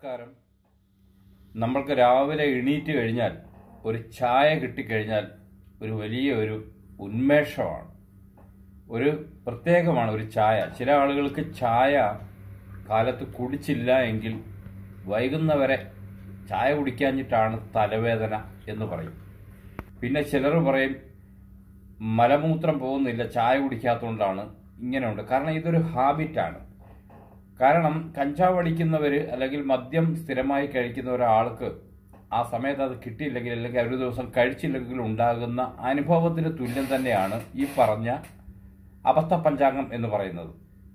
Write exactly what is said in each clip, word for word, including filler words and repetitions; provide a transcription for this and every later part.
നമസ്കാരം. നമ്മൾക്ക് രാവിലെ എണീറ്റ് കഴിഞ്ഞാൽ ഒരു ചായ കിട്ടിക്കഴിഞ്ഞാൽ ഒരു വലിയ ഒരു ഉന്മേഷമാണ്, ഒരു പ്രത്യേകമാണ് ഒരു ചായ. ചില ആളുകൾക്ക് ചായ കാലത്ത് കുടിച്ചില്ല എങ്കിൽ വൈകുന്നവരെ ചായ കുടിക്കാഞ്ഞിട്ടാണ് തലവേദന എന്ന് പറയും. പിന്നെ ചിലർ പറയും മലമൂത്രം പോകുന്നില്ല ചായ കുടിക്കാത്തതുകൊണ്ടാണ്. ഇങ്ങനെയുണ്ട്. കാരണം ഇതൊരു ഹാബിറ്റാണ്. കാരണം കഞ്ചാവ് അടിക്കുന്നവർ അല്ലെങ്കിൽ മദ്യം സ്ഥിരമായി കഴിക്കുന്ന ഒരാൾക്ക് ആ സമയത്ത് അത് കിട്ടിയില്ലെങ്കിൽ അല്ലെങ്കിൽ ഒരു ദിവസം കഴിച്ചില്ലെങ്കിൽ ഉണ്ടാകുന്ന അനുഭവത്തിന് തുല്യം തന്നെയാണ് ഈ പറഞ്ഞ അബദ്ധ പഞ്ചാംഗം എന്ന് പറയുന്നത്.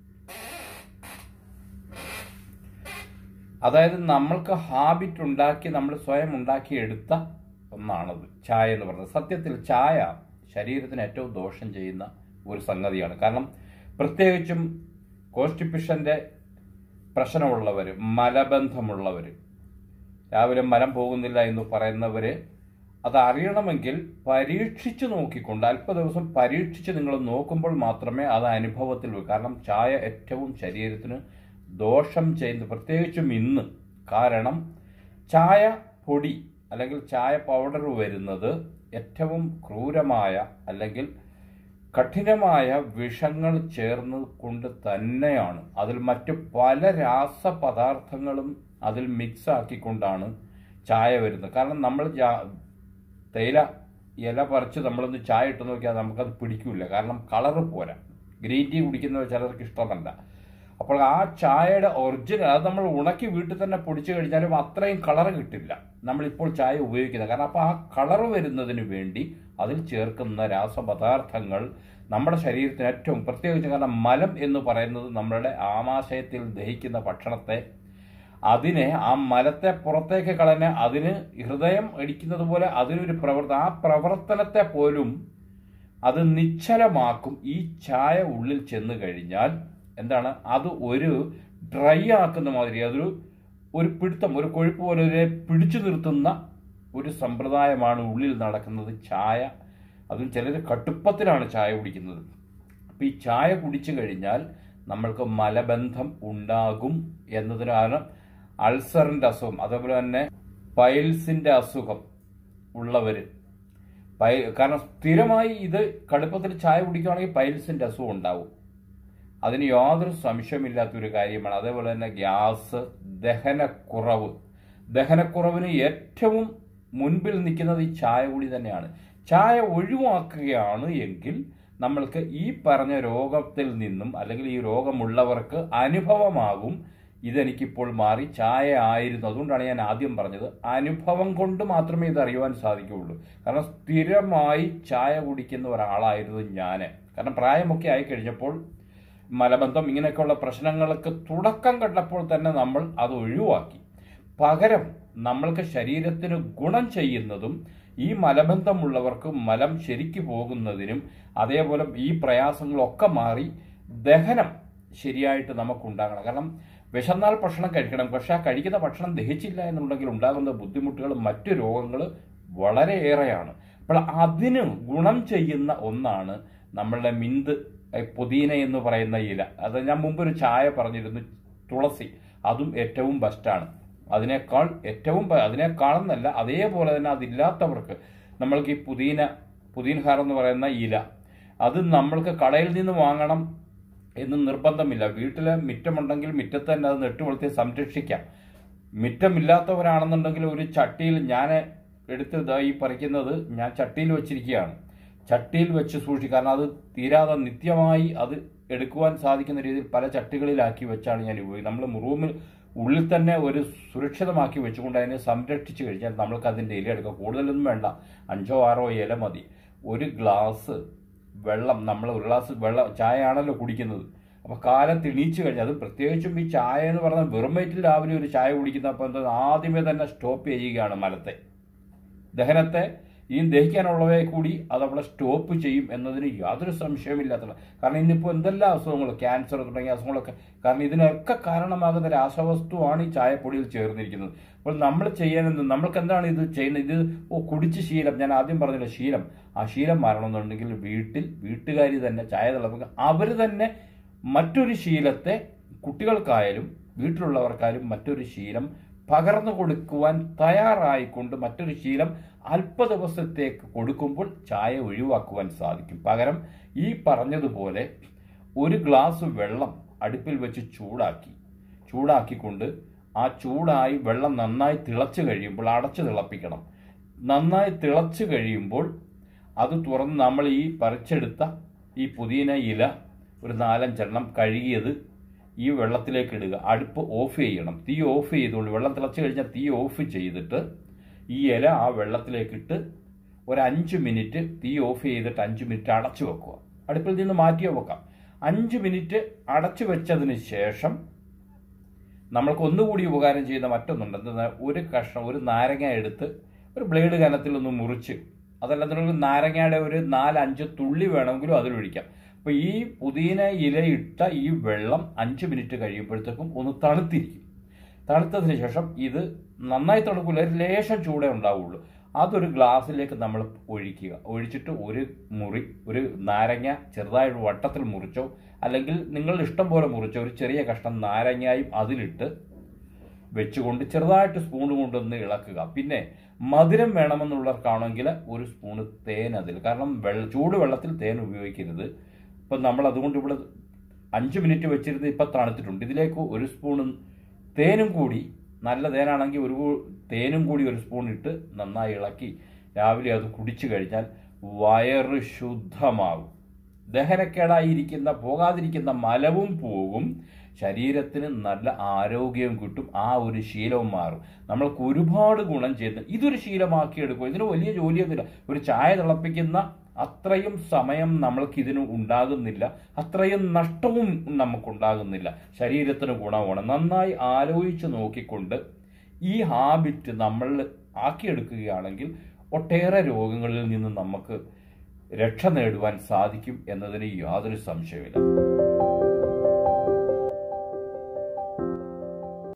അതായത് നമ്മൾക്ക് ഹാബിറ്റ് ഉണ്ടാക്കി നമ്മൾ സ്വയം ഉണ്ടാക്കി എടുത്ത ഒന്നാണത് ചായ എന്ന് പറയുന്നത്. സത്യത്തിൽ ചായ ശരീരത്തിന് ഏറ്റവും ദോഷം ചെയ്യുന്ന ഒരു സംഗതിയാണ്. കാരണം പ്രത്യേകിച്ചും കോൺസ്റ്റിപ്പേഷൻ്റെ പ്രശ്നമുള്ളവർ, മലബന്ധമുള്ളവർ, രാവിലെ മലം പോകുന്നില്ല എന്ന് പറയുന്നവർ അത് അറിയണമെങ്കിൽ പരീക്ഷിച്ച് നോക്കിക്കൊണ്ട് അല്പ ദിവസം പരീക്ഷിച്ച് നിങ്ങൾ നോക്കുമ്പോൾ മാത്രമേ അത് അനുഭവത്തിൽ വരൂ. കാരണം ചായ ഏറ്റവും ശരീരത്തിന് ദോഷം ചെയ്യുന്നത്, പ്രത്യേകിച്ചും ഇന്ന്. കാരണം ചായ പൊടി അല്ലെങ്കിൽ ചായ പൗഡർ വരുന്നത് ഏറ്റവും ക്രൂരമായ അല്ലെങ്കിൽ കഠിനമായ വിഷങ്ങൾ ചേർന്ന് കൊണ്ട് തന്നെയാണ്. അതിൽ മറ്റു പല രാസപദാർത്ഥങ്ങളും അതിൽ മിക്സ് ആക്കിക്കൊണ്ടാണ് ചായ വരുന്നത്. കാരണം നമ്മൾ തേയില ഇല പറിച്ച് നമ്മളൊന്ന് ചായ ഇട്ട് നോക്കിയാൽ നമുക്കത് പിടിക്കില്ല. കാരണം കളറ് പോരാ. ഗ്രീൻ ടീ കുടിക്കുന്നവർ ചിലർക്ക് ഇഷ്ടമല്ല. അപ്പോൾ ആ ചായയുടെ ഒറിജിനൽ അത് നമ്മൾ ഉണക്കി വീട്ടിൽ തന്നെ പൊടിച്ചു കഴിഞ്ഞാലും അത്രയും കളറ് കിട്ടില്ല നമ്മളിപ്പോൾ ചായ ഉപയോഗിക്കുന്നത്. കാരണം അപ്പോൾ ആ കളറ് വരുന്നതിന് വേണ്ടി അതിൽ ചേർക്കുന്ന രാസപദാർത്ഥങ്ങൾ നമ്മുടെ ശരീരത്തിന് ഏറ്റവും പ്രത്യേകിച്ച്, കാരണം മലം എന്ന് പറയുന്നത് നമ്മളുടെ ആമാശയത്തിൽ ദഹിക്കുന്ന ഭക്ഷണത്തെ, അതിനെ ആ മലത്തെ പുറത്തേക്ക് കളഞ്ഞ് അതിന് ഹൃദയം ഇടിക്കുന്നത് പോലെ അതിനൊരു പ്രവർത്തനം, ആ പ്രവർത്തനത്തെ പോലും അത് നിശ്ചലമാക്കും. ഈ ചായ ഉള്ളിൽ ചെന്ന് കഴിഞ്ഞാൽ എന്താണ്, അത് ഒരു ഡ്രൈ ആക്കുന്ന മാതിരി, അതൊരു ഒരു പിടുത്തം, ഒരു കൊഴുപ്പ് പോലെ ഒരു പിടിച്ചു നിർത്തുന്ന ഒരു സമ്പ്രദായമാണ് ഉള്ളിൽ നടക്കുന്നത്. ചായ, അതും ചിലർ കടുപ്പത്തിലാണ് ചായ കുടിക്കുന്നത്. അപ്പം ഈ ചായ കുടിച്ചു കഴിഞ്ഞാൽ നമ്മൾക്ക് മലബന്ധം ഉണ്ടാകും എന്നതിന് കാരണം അൾസറിൻ്റെ അസുഖം, അതേപോലെ തന്നെ പൈൽസിൻ്റെ അസുഖം ഉള്ളവർ, പൈ കാരണം സ്ഥിരമായി ഇത് കടുപ്പത്തിൽ ചായ കുടിക്കുകയാണെങ്കിൽ പൈൽസിൻ്റെ അസുഖം ഉണ്ടാവും. അതിന് യാതൊരു സംശയമില്ലാത്തൊരു കാര്യമാണ്. അതേപോലെ തന്നെ ഗ്യാസ്, ദഹനക്കുറവ്, ദഹനക്കുറവിന് ഏറ്റവും മുൻപിൽ നിൽക്കുന്നത് ഈ ചായ കുടി തന്നെയാണ്. ചായ ഒഴിവാക്കുകയാണ് എങ്കിൽ നമ്മൾക്ക് ഈ പറഞ്ഞ രോഗത്തിൽ നിന്നും അല്ലെങ്കിൽ ഈ രോഗമുള്ളവർക്ക് അനുഭവമാകും ഇതെനിക്കിപ്പോൾ മാറി ചായ ആയിരുന്നു. അതുകൊണ്ടാണ് ഞാൻ ആദ്യം പറഞ്ഞത് അനുഭവം കൊണ്ട് മാത്രമേ ഇത് അറിയുവാൻ സാധിക്കുകയുള്ളൂ. കാരണം സ്ഥിരമായി ചായ കുടിക്കുന്ന ഒരാളായിരുന്നു ഞാൻ. കാരണം പ്രായമൊക്കെ ആയിക്കഴിഞ്ഞപ്പോൾ മലബന്ധം ഇങ്ങനെയൊക്കെയുള്ള പ്രശ്നങ്ങൾക്ക് തുടക്കം കണ്ടപ്പോൾ തന്നെ നമ്മൾ അത് ഒഴിവാക്കി. പകരം നമ്മൾക്ക് ശരീരത്തിന് ഗുണം ചെയ്യുന്നതും ഈ മലബന്ധമുള്ളവർക്ക് മലം ശരിക്ക് പോകുന്നതിനും അതേപോലെ ഈ പ്രയാസങ്ങളൊക്കെ മാറി ദഹനം ശരിയായിട്ട് നമുക്കുണ്ടാകണം. കാരണം വിശന്നാൽ ഭക്ഷണം കഴിക്കണം, പക്ഷെ ആ കഴിക്കുന്ന ഭക്ഷണം ദഹിച്ചില്ല എന്നുണ്ടെങ്കിൽ ഉണ്ടാകുന്ന ബുദ്ധിമുട്ടുകൾ, മറ്റു രോഗങ്ങൾ വളരെയേറെയാണ്. അപ്പോൾ അതിന് ഗുണം ചെയ്യുന്ന ഒന്നാണ് നമ്മളുടെ മിന്ത്, പുതിന എന്ന് പറയുന്ന ഇല. അത് ഞാൻ മുമ്പൊരു ചായ പറഞ്ഞിരുന്നു, തുളസി, അതും ഏറ്റവും ബെസ്റ്റാണ്. അതിനേക്കാൾ ഏറ്റവും അതിനേക്കാളെന്നല്ല, അതേപോലെ തന്നെ അതില്ലാത്തവർക്ക് നമ്മൾക്ക് ഈ പുതിന പുതിൻഹാർ എന്ന് പറയുന്ന ഇല, അത് നമ്മൾക്ക് കടയിൽ നിന്ന് വാങ്ങണം എന്ന് നിർബന്ധമില്ല. വീട്ടിലെ മിറ്റമുണ്ടെങ്കിൽ മിറ്റത്ത് തന്നെ അത് നെട്ടുവളർത്തി സംരക്ഷിക്കാം. മിറ്റമില്ലാത്തവരാണെന്നുണ്ടെങ്കിൽ ഒരു ചട്ടിയിൽ, ഞാൻ എടുത്ത് ഇതായി പറിക്കുന്നത് ഞാൻ ചട്ടിയിൽ വെച്ചിരിക്കുകയാണ്. ചട്ടിയിൽ വെച്ച് സൂക്ഷിക്കും. കാരണം അത് തീരാതെ നിത്യമായി അത് എടുക്കുവാൻ സാധിക്കുന്ന രീതിയിൽ പല ചട്ടികളിലാക്കി വെച്ചാണ് ഞാൻ ഉപയോഗിക്കുന്നത്. നമ്മൾ റൂമിൽ ഉള്ളിൽ തന്നെ ഒരു സുരക്ഷിതമാക്കി വെച്ചുകൊണ്ട് അതിനെ സംരക്ഷിച്ച് കഴിഞ്ഞാൽ നമ്മൾക്ക് അതിൻ്റെ ഇല എടുക്കാം. കൂടുതലൊന്നും വേണ്ട, അഞ്ചോ ആറോ ഇല മതി. ഒരു ഗ്ലാസ് വെള്ളം, നമ്മൾ ഒരു ഗ്ലാസ് വെള്ളം, ചായ ആണല്ലോ കുടിക്കുന്നത്. അപ്പോൾ കാലത്ത് എണീച്ച് കഴിഞ്ഞാൽ, അത് പ്രത്യേകിച്ചും ഈ ചായ എന്ന് പറഞ്ഞാൽ വെറും വയറ്റിൽ രാവിലെ ഒരു ചായ കുടിക്കുന്ന, അപ്പോൾ എന്താ ആദ്യമേ തന്നെ സ്റ്റോപ്പ് ചെയ്യുകയാണ് മലത്തെ, ദഹനത്തെ, ഈ ദഹിക്കാനുള്ളവയെ കൂടി അത് അവിടെ സ്റ്റോപ്പ് ചെയ്യും എന്നതിന് യാതൊരു സംശയമില്ലാത്തത്. കാരണം ഇന്നിപ്പോൾ എന്തെല്ലാം അസുഖങ്ങൾ, ക്യാൻസർ തുടങ്ങിയ അസുഖങ്ങളൊക്കെ, കാരണം ഇതിനൊക്കെ കാരണമാകുന്ന രാസവസ്തുവാണ് ഈ ചായപ്പൊടിയിൽ ചേർന്നിരിക്കുന്നത്. അപ്പോൾ നമ്മൾ ചെയ്യാനെന്ത്, നമ്മൾക്ക് എന്താണ് ഇത് ചെയ്യുന്നത്? ഇത് ഓ കുടിച്ച് ശീലം, ഞാൻ ആദ്യം പറഞ്ഞില്ല ശീലം, ആ ശീലം മാറണമെന്നുണ്ടെങ്കിൽ വീട്ടിൽ വീട്ടുകാരി തന്നെ ചായ തിളപ്പിക്കുക. അവർ തന്നെ മറ്റൊരു ശീലത്തെ, കുട്ടികൾക്കായാലും വീട്ടിലുള്ളവർക്കായാലും മറ്റൊരു ശീലം പകർന്നു കൊടുക്കുവാൻ തയ്യാറായിക്കൊണ്ട് മറ്റൊരു ശീലം അല്പ ദിവസത്തേക്ക് കൊടുക്കുമ്പോൾ ചായ ഒഴിവാക്കുവാൻ സാധിക്കും. പകരം ഈ പറഞ്ഞതുപോലെ ഒരു ഗ്ലാസ് വെള്ളം അടുപ്പിൽ വെച്ച് ചൂടാക്കി ചൂടാക്കിക്കൊണ്ട് ആ ചൂടായി വെള്ളം നന്നായി തിളച്ച് കഴിയുമ്പോൾ അടച്ചു തിളപ്പിക്കണം. നന്നായി തിളച്ച് കഴിയുമ്പോൾ അത് തുറന്ന് നമ്മൾ ഈ പറിച്ചെടുത്ത ഈ പുതിന ഇല ഒരു നാലഞ്ചെണ്ണം കഴുകിയത് ഈ വെള്ളത്തിലേക്ക് ഇടുക. അടുപ്പ് ഓഫ് ചെയ്യണം. തീ ഓഫ് ചെയ്തുകൊണ്ട് വെള്ളം തിളച്ച് കഴിഞ്ഞാൽ തീ ഓഫ് ചെയ്തിട്ട് ഈ ഇല ആ വെള്ളത്തിലേക്കിട്ട് ഒരു അഞ്ച് മിനിറ്റ് തീ ഓഫ് ചെയ്തിട്ട് അഞ്ച് മിനിറ്റ് അടച്ചു വെക്കുക. അടുപ്പിൽ നിന്ന് മാറ്റിയോ വെക്കാം. അഞ്ച് മിനിറ്റ് അടച്ചു വെച്ചതിന് ശേഷം നമ്മൾക്ക് ഒന്നുകൂടി ഉപകാരം ചെയ്യുന്ന മറ്റൊന്നുണ്ട്. എന്താ, ഒരു കഷ്ണം ഒരു നാരങ്ങ എടുത്ത് ഒരു ബ്ലേഡ് കനത്തിൽ ഒന്ന് മുറിച്ച്, അതല്ലാതെ നാരങ്ങയുടെ ഒരു നാലഞ്ച് തുള്ളി വേണമെങ്കിലും അതിലൊഴിക്കാം. അപ്പൊ ഈ പുതിന ഇലയിട്ട ഈ വെള്ളം അഞ്ച് മിനിറ്റ് കഴിയുമ്പോഴത്തേക്കും ഒന്ന് തണുത്തിരിക്കും. തണുത്തതിന് ശേഷം ഇത് നന്നായി തണുക്കില്ല, ഒരു ലേശം ചൂടേ ഉണ്ടാവുള്ളൂ. അതൊരു ഗ്ലാസ്സിലേക്ക് നമ്മൾ ഒഴിക്കുക. ഒഴിച്ചിട്ട് ഒരു മുറി ഒരു നാരങ്ങ ചെറുതായിട്ട് വട്ടത്തിൽ മുറിച്ചോ അല്ലെങ്കിൽ നിങ്ങളുടെ ഇഷ്ടം പോലെ മുറിച്ചോ ഒരു ചെറിയ കഷ്ണം നാരങ്ങയും അതിലിട്ട് വെച്ചുകൊണ്ട് ചെറുതായിട്ട് സ്പൂൺ കൊണ്ടൊന്ന് ഇളക്കുക. പിന്നെ മധുരം വേണമെന്നുള്ളവർക്കാണെങ്കിൽ ഒരു സ്പൂണ് തേൻ അതിൽ, കാരണം വെള്ള ചൂട് വെള്ളത്തിൽ തേൻ ഉപയോഗിക്കരുത്. ഇപ്പം നമ്മൾ അതുകൊണ്ട് ഇവിടെ അഞ്ച് മിനിറ്റ് വെച്ചിരുന്ന് ഇപ്പം തണുത്തിട്ടുണ്ട്. ഇതിലേക്ക് ഒരു സ്പൂൺ തേനും കൂടി, നല്ല തേനാണെങ്കിൽ ഒരു തേനും കൂടി ഒരു സ്പൂൺ ഇട്ട് നന്നായി ഇളക്കി രാവിലെ അത് കുടിച്ചു കഴിഞ്ഞാൽ വയറ് ശുദ്ധമാകും. ദഹനക്കേടായിരിക്കുന്ന പോകാതിരിക്കുന്ന മലവും പോകും, ശരീരത്തിന് നല്ല ആരോഗ്യവും കിട്ടും. ആ ഒരു ശീലവും മാറും. നമ്മൾക്ക് ഒരുപാട് ഗുണം ചെയ്യുന്ന ഇതൊരു ശീലമാക്കിയെടുക്കും. ഇതിന് വലിയ ജോലിയൊന്നുമില്ല. ഒരു ചായ തിളപ്പിക്കുന്ന അത്രയും സമയം നമ്മൾക്ക് ഇതിന് ഉണ്ടാകുന്നില്ല, അത്രയും നഷ്ടവും നമുക്കുണ്ടാകുന്നില്ല. ശരീരത്തിന് ഗുണമാണ്. നന്നായി ആലോചിച്ച് നോക്കിക്കൊണ്ട് ഈ ഹാബിറ്റ് നമ്മൾ ആക്കിയെടുക്കുകയാണെങ്കിൽ ഒട്ടേറെ രോഗങ്ങളിൽ നിന്ന് നമുക്ക് രക്ഷ നേടുവാൻ സാധിക്കും എന്നതിന് യാതൊരു സംശയമില്ല.